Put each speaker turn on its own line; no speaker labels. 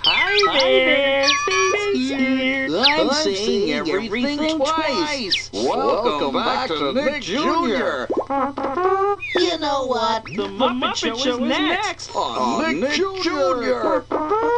Hi there. Stacy's here.
I'm saying everything twice. Welcome back to Nick Jr.
You know what?
The Muppet Show is next.
On Nick Jr.